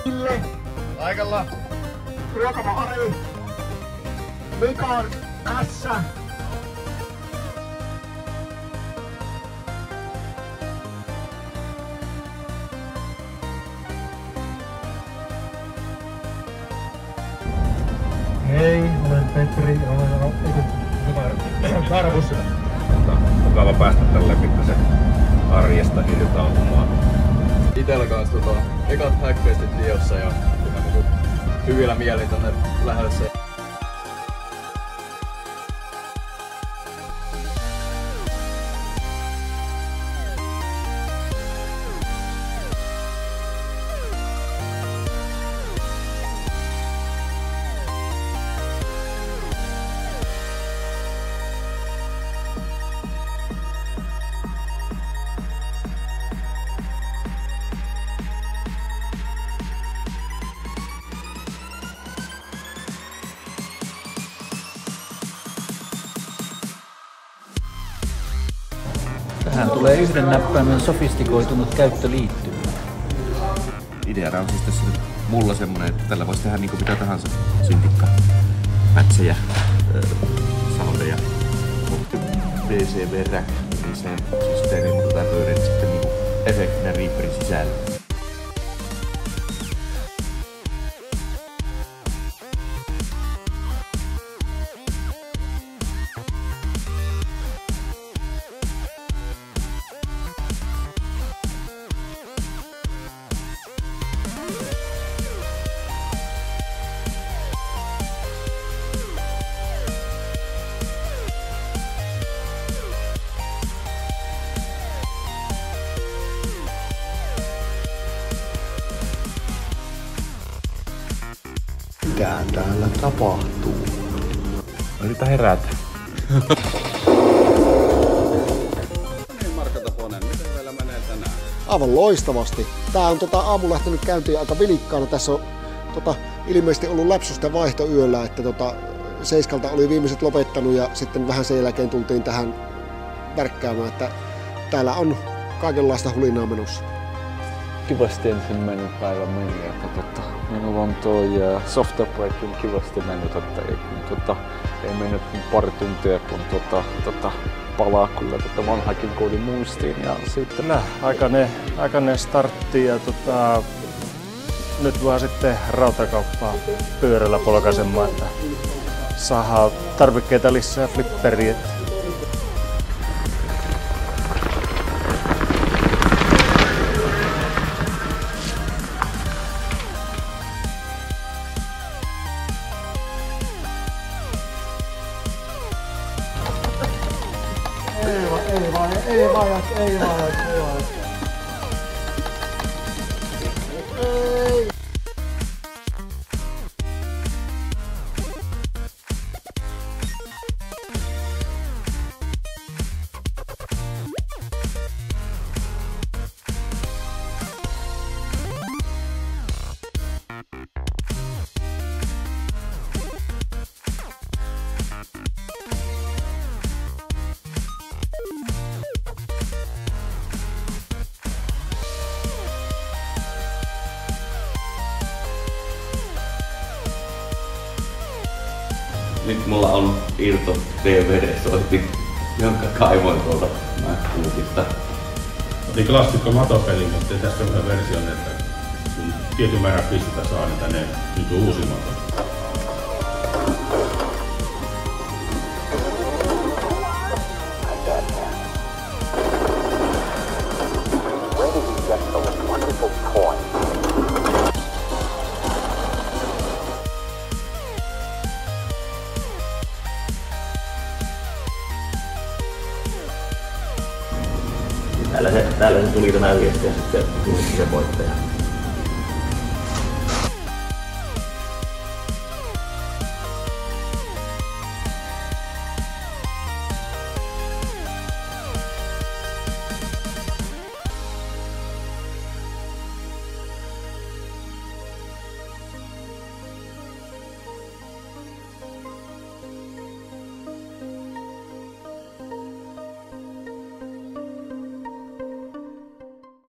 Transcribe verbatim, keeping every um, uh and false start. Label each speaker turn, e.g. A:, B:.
A: Ville.
B: Paikalla.
A: Ruokamo Ari. Mikon Kassa.
C: Hei, olen Petri, olen Karvus.
B: Mukava päästä tällä pikkasen arjesta irtautumaan.
D: Itellä kanssa tota, ekat Hackfestit Diossa ja niinku hyvillä mielin tänne lähdössä.
E: Tähän tulee yhden näppäimen sofistikoitunut käyttöliittymä.
B: Ideana on siis tässä nyt mulla semmonen, että tällä voisi tehdä niinku mitä tahansa syntikka, pätsejä, soundeja. D C V-rack, niin se systeemi, mutta tää pyörii sitten niinku efektinä Reaperin sisällä.
A: Mitä täällä tapahtuu?
B: Yritä herätä.
D: Niin Marko Taponen, miten meillä menee tänään?
A: Aivan loistavasti. Tää on tota, aamu lähtenyt käyntiin aika vilikkaana. Tässä on tota, ilmeisesti ollut läpsystä vaihto yöllä, että tota, seiskalta oli viimeiset lopettanut ja sitten vähän sen jälkeen tultiin tähän värkkäämään, että täällä on kaikenlaista hulinaa menossa.
F: Kivasti ensimmäinen päivä meni, että tota, minulla on toi softbreakin kivasti mennyt, että ei, kun, tota, ei mennyt pari tuntia, kun tota, tota, palaa kyllä tota vanhakin koodin muistiin ja sitten
C: Nää, aikainen, aikainen startti ja tota, nyt vaan sitten rautakauppaa pyörällä polkaisemaan, että saadaan tarvikkeita lisää flipperiin.
A: Ei vaan, ei vaan, ei vaan, ei vaan, ei vaan. Ei.
B: Nyt mulla on irto D V D-soitin, jonka kaivoin tuolta MacBookista.
G: Otin klassikko matopeli, mutta tässä on semmoinen versio, että kun tietyn määrän pistettä saa, niin tänne nyt uusi mato.
B: Täällä se, täällä se tuli tämä viesti ja sitten tuli se voittaja.